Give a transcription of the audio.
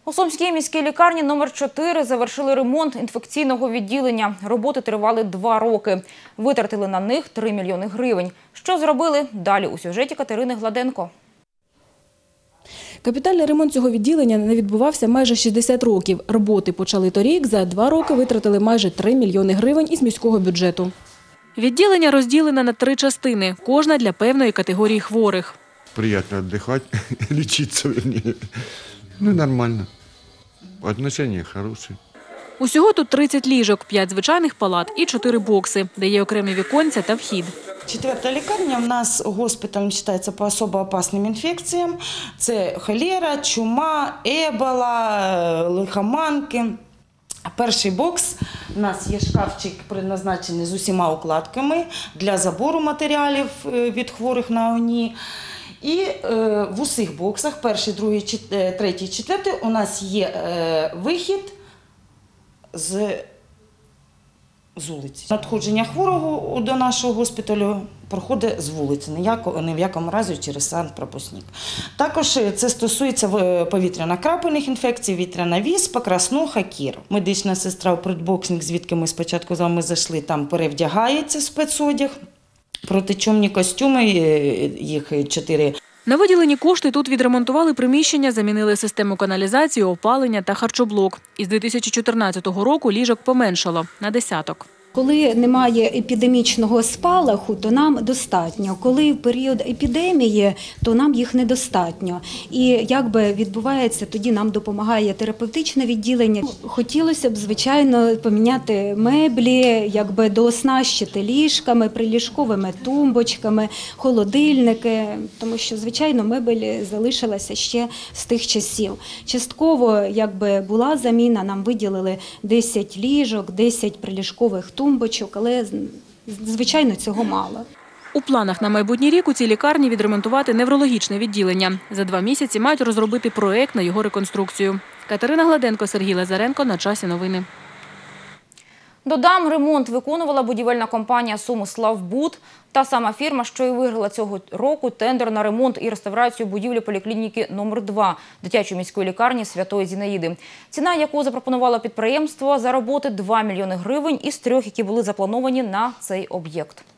У Сумській міській лікарні номер 4 завершили ремонт інфекційного відділення. Роботи тривали 2 роки. Витратили на них 3 мільйони гривень. Що зробили? Далі у сюжеті Катерини Гладенко. Капітальний ремонт цього відділення не відбувався майже 60 років. Роботи почали торік, за 2 роки витратили майже 3 мільйони гривень із міського бюджету. Відділення розділене на 3 частини, кожна для певної категорії хворих. Приятно отдыхать, лечиться вернее. Ну, нормально. Отношения хорошие. Усього тут 30 ліжок, 5 звичайних палат і 4 бокси, де є окремі віконця та вхід. 4-та лікарня у нас госпіталем вважається по особо опасним інфекціям. Це холера, чума, ебола, лихоманки. Перший бокс у нас є шкафчик, призначений з усіма укладками для забору матеріалів від хворих на ОНІ. І в усіх боксах, перший, другий, третій, четвертий, у нас є вихід з вулиці. Надходження хворого до нашого госпіталю проходить з вулиці, ні в якому разі через санпропускник. Також це стосується повітряно-крапельних інфекцій, вітряна віспа, краснуха, кір. Медична сестра у предбоксник, звідки ми спочатку з вами зайшли, там перевдягається спецодяг. Протичумні костюми, їх 4. На виділені кошти тут відремонтували приміщення, замінили систему каналізації, опалення та харчоблок. Із 2014 року ліжок поменшало на десяток. Коли немає епідемічного спалаху, то нам достатньо. Коли в період епідемії, то нам їх недостатньо. І якби відбувається, тоді нам допомагає терапевтичне відділення. Хотілося б, звичайно, поміняти меблі, якби дооснащити ліжками, приліжковими тумбочками, холодильники, тому що, звичайно, мебель залишилася ще з тих часів. Частково, якби була заміна, нам виділили 10 ліжок, 10 приліжкових тумбочок, але, звичайно, цього мало. У планах на майбутній рік у цій лікарні відремонтувати неврологічне відділення. За 2 місяці мають розробити проект на його реконструкцію. Катерина Гладенко, Сергій Лазаренко. На часі новини. Додам, ремонт виконувала будівельна компанія «Сумиславбуд». Та сама фірма, що і виграла цього року тендер на ремонт і реставрацію будівлі поліклініки номер 2 дитячої міської лікарні Святої Зінаїди. Ціна, яку запропонувало підприємство за роботи – 2 мільйони гривень із 3, які були заплановані на цей об'єкт.